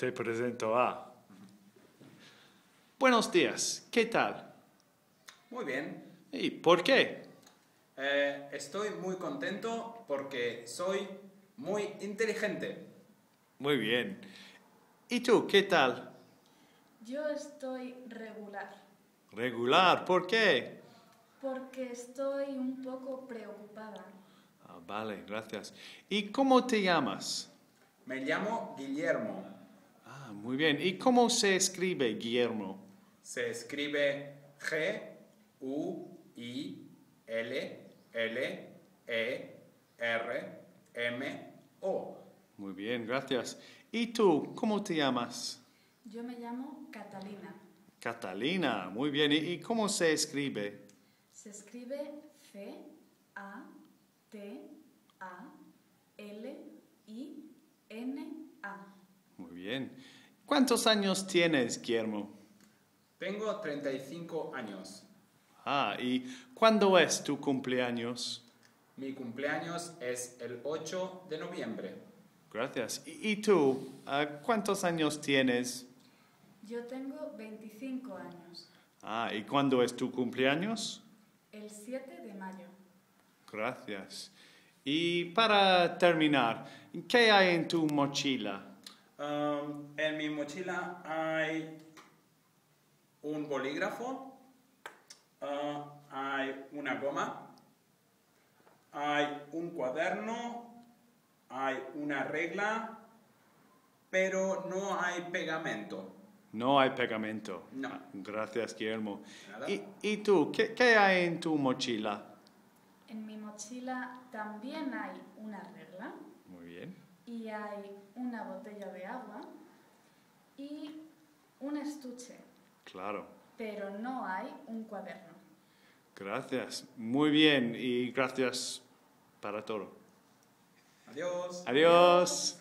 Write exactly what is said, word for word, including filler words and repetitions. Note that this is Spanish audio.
Te presento a... Buenos días, ¿qué tal? Muy bien. ¿Y por qué? Eh, estoy muy contento porque soy muy inteligente. Muy bien. ¿Y tú, qué tal? Yo estoy regular, Regular, ¿por qué? porque estoy un poco preocupada. Ah, vale, gracias. ¿Y cómo te llamas? Me llamo Guillermo. Ah, muy bien. ¿Y cómo se escribe Guillermo? Se escribe G U I L L E R M O. Muy bien, gracias. ¿Y tú, cómo te llamas? Yo me llamo Catalina. Catalina, muy bien. ¿Y, y cómo se escribe? Se escribe C A T A L I N A. Muy bien. ¿Cuántos años tienes, Guillermo? Tengo treinta y cinco años. Ah, ¿y cuándo es tu cumpleaños? Mi cumpleaños es el ocho de noviembre. Gracias. ¿Y, y tú, ah, cuántos años tienes? Yo tengo veinticinco años. Ah, ¿y cuándo es tu cumpleaños? El siete de mayo. Gracias. Y para terminar, ¿qué hay en tu mochila? Um, en mi mochila hay un bolígrafo, uh, hay una goma, hay un cuaderno, hay una regla, pero no hay pegamento. No hay pegamento. No. Ah, gracias, Guillermo. Nada. ¿Y, y tú, ¿qué, qué hay en tu mochila? En mi mochila también hay una regla Muy bien. y hay una botella de agua y un estuche, Claro. pero no hay un cuaderno. Gracias. Muy bien y gracias para todo. Adiós. Adiós.